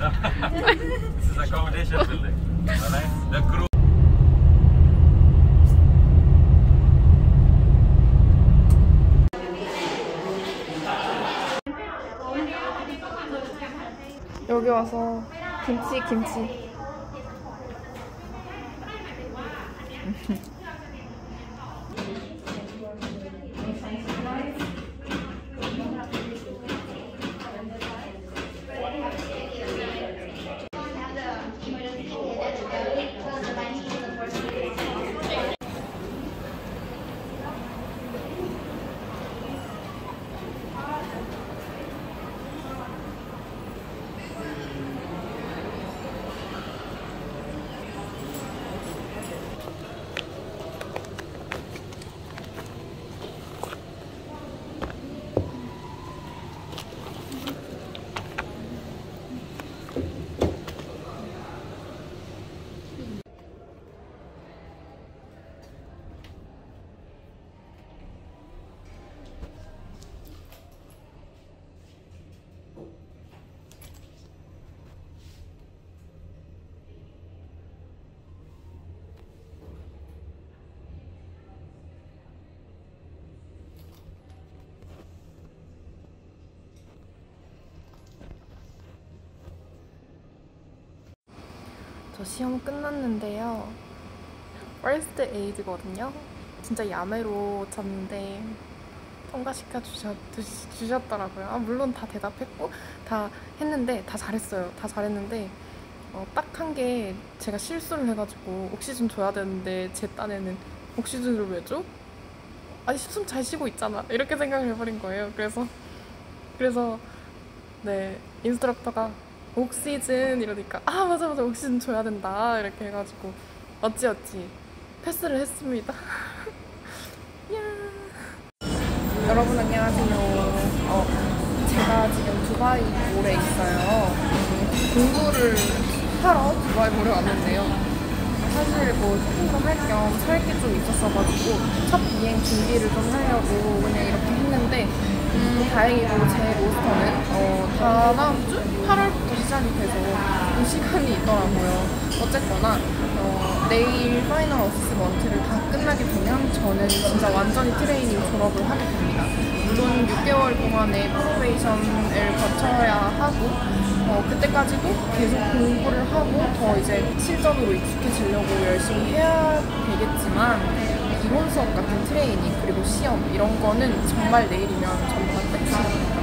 This is accommodation building. Alright? The crew. 여기 와서 김치. 저 시험 끝났는데요. First Aid거든요. 진짜 야매로 졌는데 통과시켜 주셨더라고요. 아, 물론 다 대답했고 다 했는데 다 잘했어요. 다 잘했는데 딱 한 게 제가 실수를 해가지고 옥시즌 줘야 되는데 제 딴에는 옥시즌을 왜 줘? 아니 숨 잘 쉬고 있잖아 이렇게 생각을 해버린 거예요. 그래서 네 인스트럭터가 옥시즌 이러니까 아 맞아 옥시즌 줘야 된다 이렇게 해가지고 어찌 패스를 했습니다. 여러분 안녕하세요. 제가 지금 두바이 몰에 있어요. 공부를 하러 두바이 몰에 왔는데요. 사실 뭐 쇼핑도 할 겸 살 게 좀 있었어가지고 첫 비행 준비를 좀 하려고 그냥 이렇게 했는데 다행히도 제 로스터는 다다음 주 8월부터 시작이 돼서 좀 시간이 있더라고요. 어쨌거나 내일 파이널 어시스먼트를 다 끝나게 되면 저는 진짜 완전히 트레이닝 졸업을 하게 됩니다. 물론 6개월 동안의 프로베이션을 거쳐야 하고 그때까지도 계속 공부를 하고 더 이제 실전으로 익숙해지려고 열심히 해야 되겠지만 이론 수업 같은 트레이닝 그리고 시험 이런 거는 정말 내일이면 전부 다 끝입니다.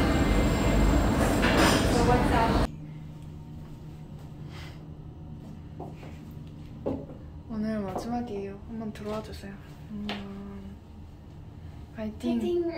오늘 마지막이에요. 한번 들어와 주세요. 파이팅!